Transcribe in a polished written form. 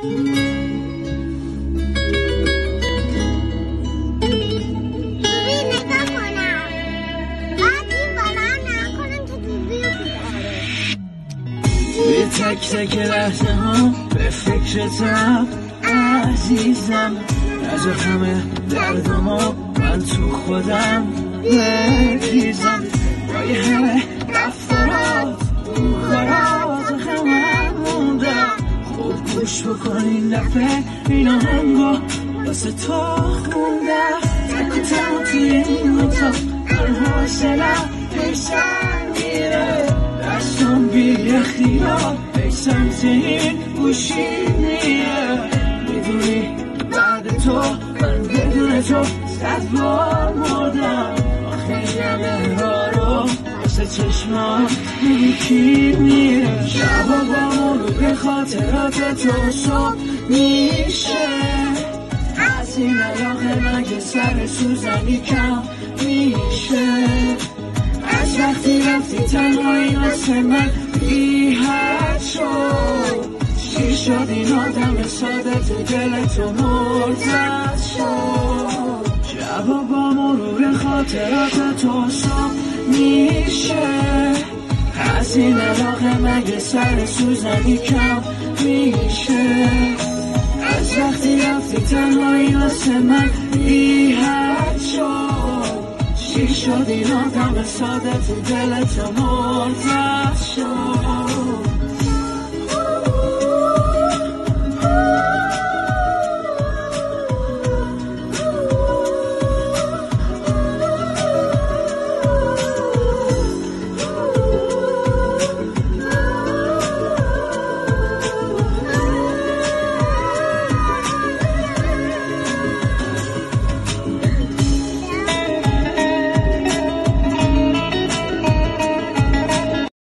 تک تک لحظه ها به فکرتم عزیزم، از همه دردما من تو خودم بریزم، با یه همه رفتارات کارات همه موندم. خوب گوش بکن این دفعه این آهنگو واسه تو خوندم. تک و تنها توی این اتاق من حوصله‌ام پیشم میره، دستم بی اختیار ای سمت این گوشی میره. میدونی بعد تو من بدون تو 100 بار مردم، آخه همه راه رو واسه چشمات یکی میره. شبا با مرور به خاطرات تو صبح میشه، از این علاقه مگه سر سوزنی کم میشه. از وقتی رفتی تنهایی واسه من بی حد شد، چی شد این آدم ساده تو دل تو مرتد شد. شبا با مرور خاطرات تو صبح میشه، از این علاقه مگه سر سوزنی کم میشه. از وقتی رفتی تنهایی واسه من بی حد شد، چی شد این آدم ساده تو دل تو مرتد شد.